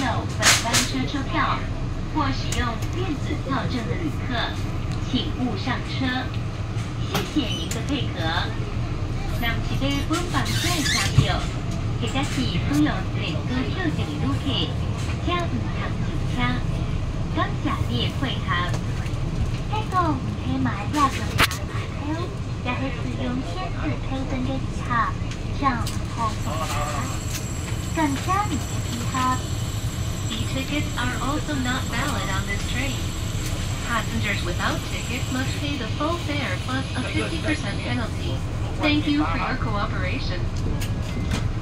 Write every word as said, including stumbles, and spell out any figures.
有本班车车票或使用电子票证的旅客，请勿上车。谢谢您的配合。南市的本班车车票，或者是使用电子票证的旅客，请唔通上车。感谢你的配合。这个唔可买票证的买票，也是使用电子票证的旅客，请唔通上车。感谢你的配合。E-tickets are also not valid on this train. Passengers without tickets must pay the full fare plus a fifty percent penalty. Thank you for your cooperation.